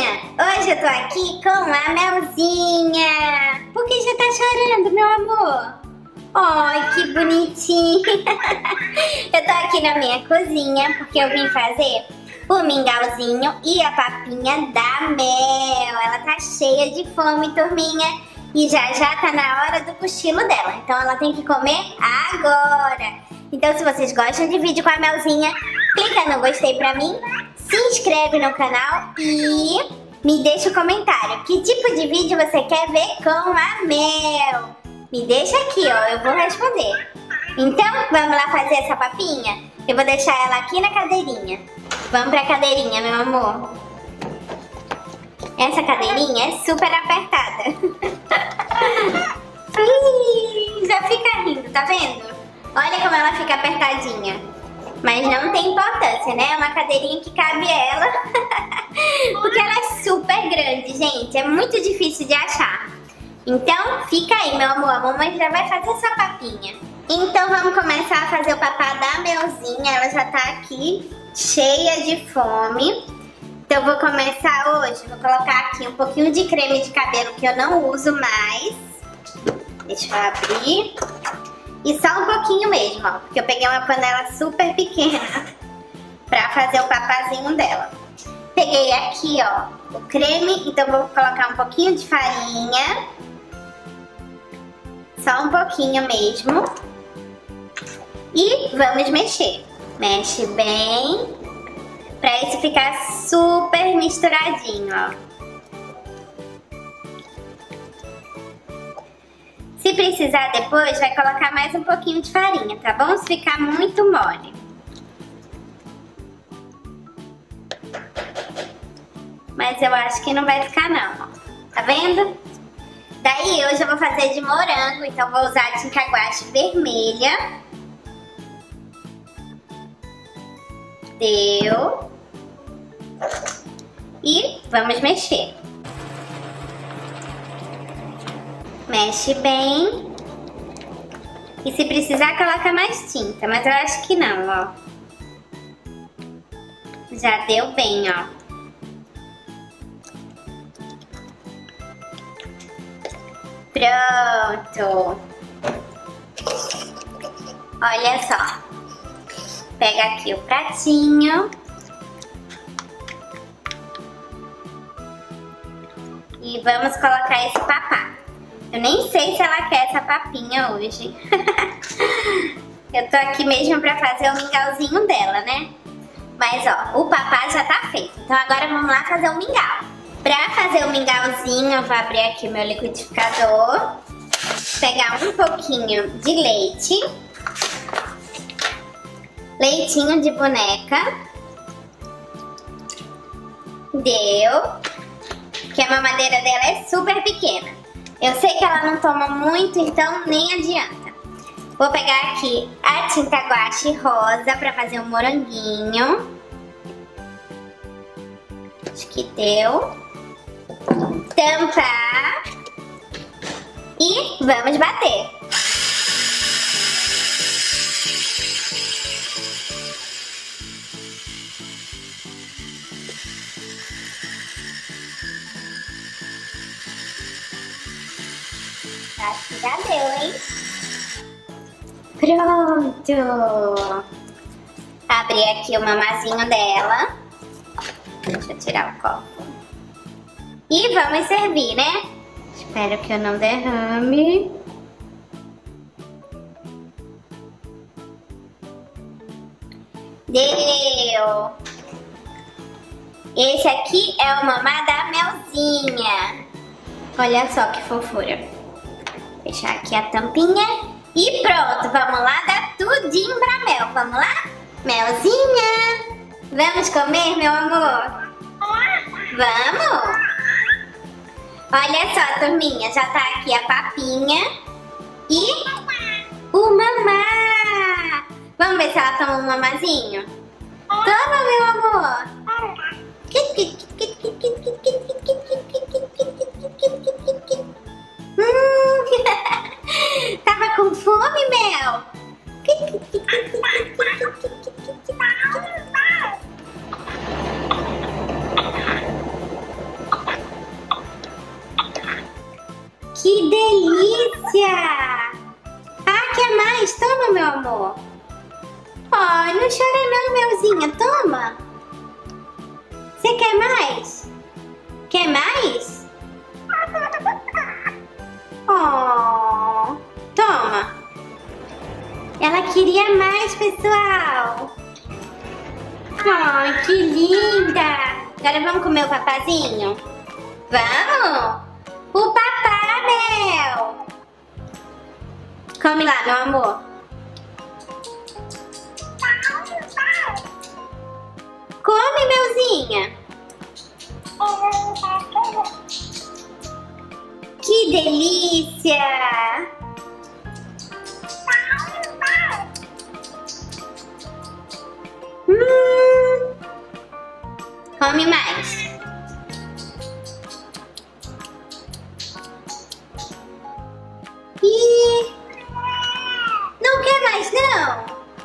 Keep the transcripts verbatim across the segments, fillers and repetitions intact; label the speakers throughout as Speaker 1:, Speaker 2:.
Speaker 1: Hoje eu tô aqui com a Melzinha. Por que já tá chorando, meu amor? Ai, que bonitinho. Eu tô aqui na minha cozinha porque eu vim fazer o mingauzinho e a papinha da Mel. Ela tá cheia de fome, turminha. E já já tá na hora do cochilo dela. Então ela tem que comer agora. Então se vocês gostam de vídeo com a Melzinha, clica no gostei pra mim, se inscreve no canal e me deixa um comentário. Que tipo de vídeo você quer ver com a Mel? Me deixa aqui, ó, eu vou responder. Então, vamos lá fazer essa papinha? Eu vou deixar ela aqui na cadeirinha. Vamos pra cadeirinha, meu amor. Essa cadeirinha é super apertada. Ih, já fica rindo, tá vendo? Olha como ela fica apertadinha. Mas não tem importância, né? É uma cadeirinha que cabe ela. Porque ela é super grande, gente. É muito difícil de achar. Então, fica aí, meu amor. A mamãe já vai fazer essa papinha. Então, vamos começar a fazer o papá da Melzinha. Ela já tá aqui, cheia de fome. Então, eu vou começar hoje. Vou colocar aqui um pouquinho de creme de cabelo que eu não uso mais. Deixa eu abrir. E só um pouquinho mesmo, ó. Porque eu peguei uma panela super pequena pra fazer o papazinho dela. Peguei aqui, ó, o creme. Então, vou colocar um pouquinho de farinha. Só um pouquinho mesmo. E vamos mexer. Mexe bem. Pra isso ficar super misturadinho, ó. Se precisar depois, vai colocar mais um pouquinho de farinha, tá bom? Se ficar muito mole. Mas eu acho que não vai ficar não, ó. Tá vendo? Daí hoje eu vou fazer de morango, então vou usar a tinta guache vermelha. Deu. E vamos mexer. Mexe bem. E se precisar, coloca mais tinta, mas eu acho que não, ó. Já deu bem, ó. Pronto. Olha só. Pega aqui o pratinho. E vamos colocar esse papá. Eu nem sei se ela quer essa papinha hoje. Eu tô aqui mesmo pra fazer o mingauzinho dela, né? Mas ó, o papá já tá feito. Então agora vamos lá fazer o mingau. Pra fazer o mingauzinho, eu vou abrir aqui o meu liquidificador. Pegar um pouquinho de leite. Leitinho de boneca. Deu. Que a mamadeira dela é super pequena. Eu sei que ela não toma muito, então nem adianta. Vou pegar aqui a tinta guache rosa pra fazer um moranguinho. Acho que deu. Tampar. E vamos bater. Acho que já deu, hein? Pronto! Abri aqui o mamazinho dela. Deixa eu tirar o copo. E vamos servir, né? Espero que eu não derrame. Deu! Esse aqui é o mamá da Melzinha. Olha só que fofura. Fechar aqui a tampinha. E pronto, vamos lá dar tudinho pra Mel. Vamos lá? Melzinha! Vamos comer, meu amor? Vamos! Olha só, turminha, já tá aqui a papinha. E o mamá! Vamos ver se ela toma um mamazinho? Toma, meu amor! Hum. Tava com fome, Mel? Que delícia! Ah, quer mais? Toma, meu amor. Ai, não chora não, Melzinha. Toma. Você quer mais? Quer mais? Oh, toma. Ela queria mais, pessoal. Ai, que linda. Agora vamos comer o papazinho? Vamos? O papá, Mel. Come lá, meu amor. Come, Melzinha. Que delícia. Hum. Come mais. Ih, não quer mais não?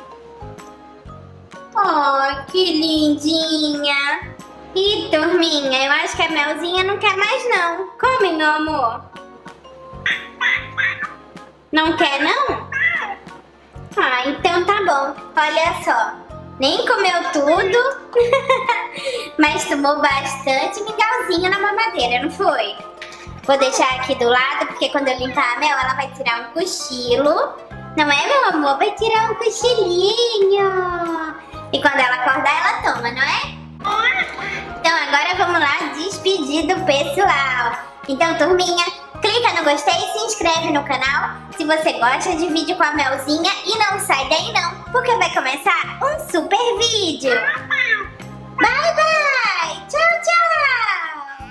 Speaker 1: Oh, que lindinha. Ih, turminha, eu acho que a Melzinha não quer mais não. Come, meu amor. Não quer não? Ah, então tá bom. Olha só, nem comeu tudo, mas tomou bastante mingauzinho na mamadeira, não foi? Vou deixar aqui do lado, porque quando eu limpar a Mel, ela vai tirar um cochilo. Não é, meu amor? Vai tirar um cochilinho. E quando ela acordar, ela toma, não é? Então agora vamos lá despedir do pessoal. Então, turminha, clica no gostei e se inscreve no canal se você gosta de vídeo com a Melzinha. E não sai daí não, porque vai começar um super vídeo. Bye, bye! Tchau, tchau!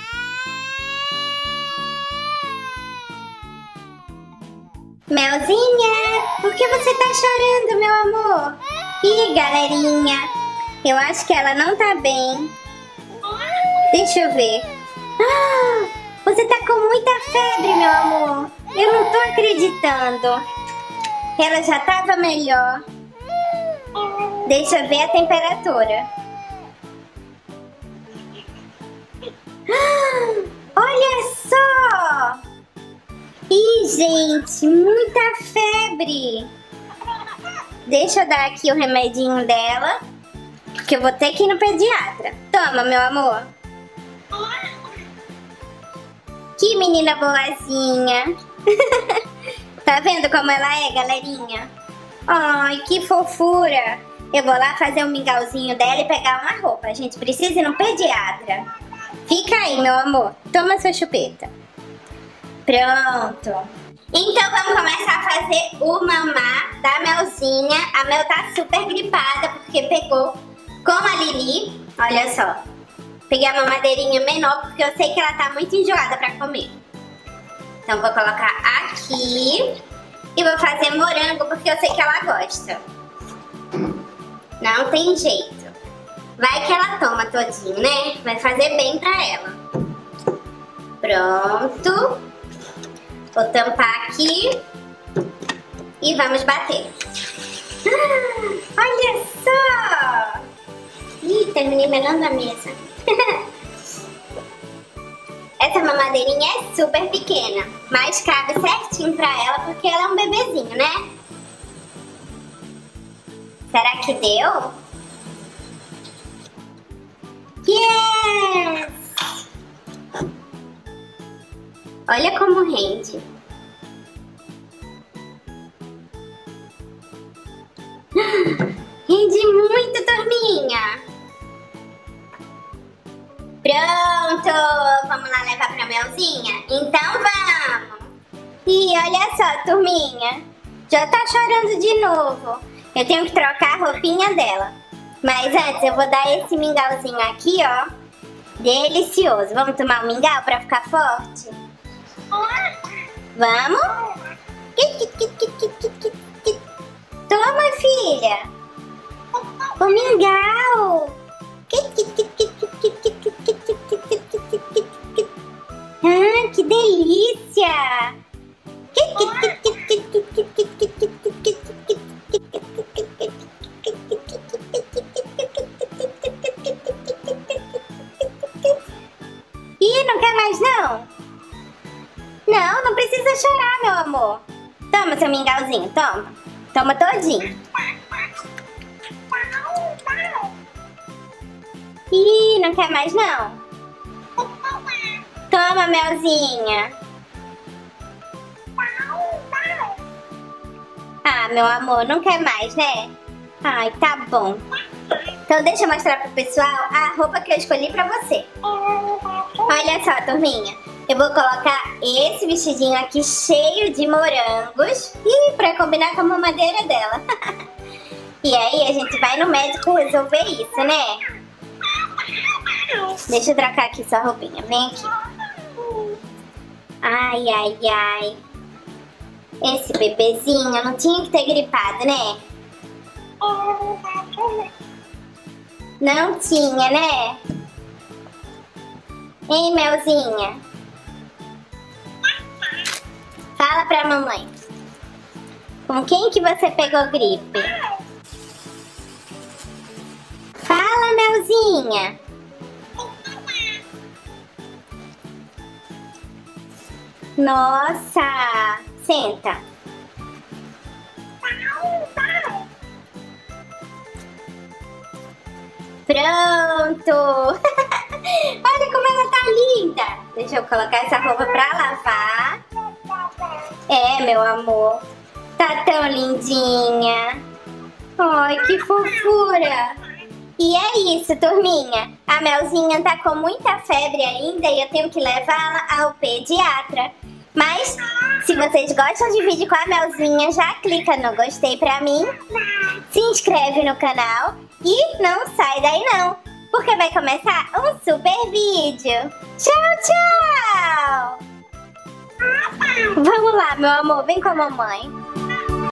Speaker 1: Melzinha, por que você tá chorando, meu amor? Ih, galerinha, eu acho que ela não tá bem. Deixa eu ver. Ah, você tá com muita febre, meu amor. Eu não tô acreditando. Ela já tava melhor. Deixa eu ver a temperatura. Ah, olha só! Ih, gente, muita febre. Deixa eu dar aqui o remedinho dela, porque eu vou ter que ir no pediatra. Toma, meu amor. Que menina boazinha. Tá vendo como ela é, galerinha? Ai, que fofura. Eu vou lá fazer um mingauzinho dela e pegar uma roupa. A gente precisa ir no pediatra. Fica aí, meu amor. Toma sua chupeta. Pronto. Então vamos começar a fazer o mamá da Melzinha. A Mel tá super gripada porque pegou com a Lili. Olha só. Peguei a mamadeirinha menor porque eu sei que ela tá muito enjoada pra comer. Então vou colocar aqui. E vou fazer morango porque eu sei que ela gosta. Não tem jeito. Vai que ela toma todinho, né? Vai fazer bem pra ela. Pronto. Vou tampar aqui. E vamos bater. Ah, olha só! Ih, terminei melando a mesa. Essa mamadeirinha é super pequena, mas cabe certinho pra ela porque ela é um bebezinho, né? Será que deu? Yes! Olha como rende. Rende muito, turminha. Pronto! Vamos lá levar pra Melzinha? Então vamos! E olha só, turminha. Já tá chorando de novo. Eu tenho que trocar a roupinha dela. Mas antes eu vou dar esse mingauzinho aqui, ó. Delicioso. Vamos tomar um mingau pra ficar forte? Vamos? Toma, filha. O mingau. Ah, que delícia. Ih, não quer mais não? Não, não precisa chorar, meu amor. Toma seu mingauzinho, toma. Toma todinho. Ih, não quer mais não? Toma, Melzinha. Ah, meu amor, não quer mais, né? Ai, tá bom. Então deixa eu mostrar pro pessoal a roupa que eu escolhi pra você. Olha só, turminha. Eu vou colocar esse vestidinho aqui cheio de morangos. E pra combinar com a mamadeira dela. E aí a gente vai no médico resolver isso, né? Deixa eu trocar aqui sua roupinha. Vem aqui. Ai, ai, ai. Esse bebezinho não tinha que ter gripado, né? Não tinha, né? Hein, Melzinha? Fala pra mamãe. Com quem que você pegou gripe? Fala, Melzinha. Nossa! Senta. Pronto! Olha como ela tá linda! Deixa eu colocar essa roupa pra lavar. É, meu amor. Tá tão lindinha. Ai, que fofura! E é isso, turminha. A Melzinha tá com muita febre ainda e eu tenho que levá-la ao pediatra. Mas, se vocês gostam de vídeo com a Melzinha, já clica no gostei pra mim, se inscreve no canal e não sai daí não, porque vai começar um super vídeo. Tchau, tchau! Vamos lá, meu amor, vem com a mamãe.